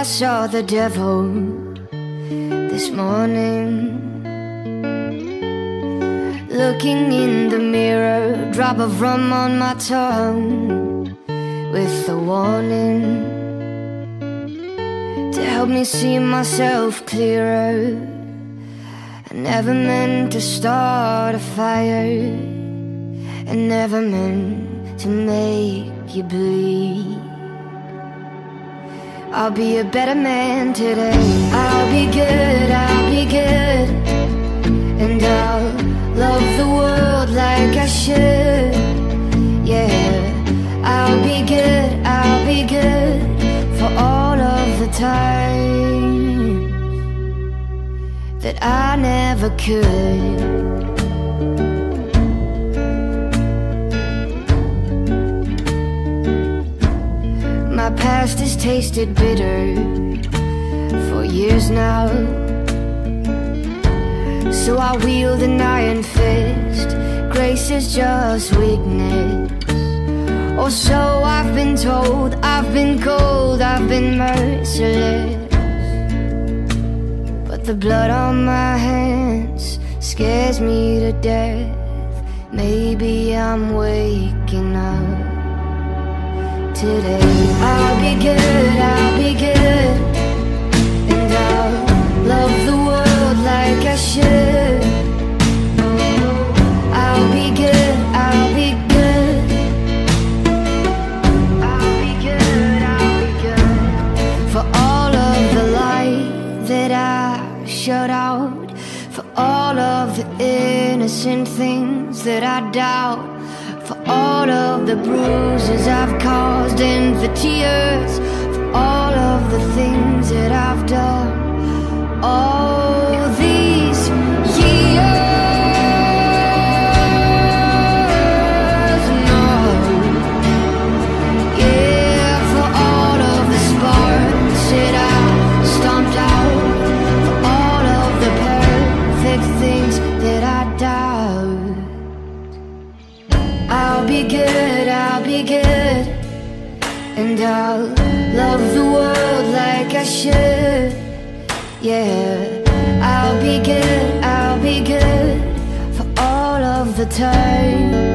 saw the devil this morning, looking in the mirror, drop of rum on my tongue, with a warning to help me see myself clearer. I never meant to start a fire, I never meant to make you bleed. I'll be a better man today. I'll be good, I'll be good, and I'll love the world like I should. Yeah, I'll be good, I'll be good, for all of the times that I never could. My past has tasted bitter for years now, so I wield an iron fist. Grace is just weakness, or so I've been told. I've been cold, I've been merciless, but the blood on my hands scares me to death. Maybe I'm waking up today. I'll be good, I'll be good, and I'll love the world like I should. I'll be good, I'll be good, I'll be good, I'll be good, for all of the light that I shut out, for all of the innocent things that I doubt, for all of the bruises I've caused and the tears, for all of the things that I've done all these years. No, yeah, for all of the sparks that I stomped out, for all of the perfect things that I doubt. I'll be good, I'll be good, and I'll love the world like I should. Yeah, I'll be good, I'll be good, for all of the time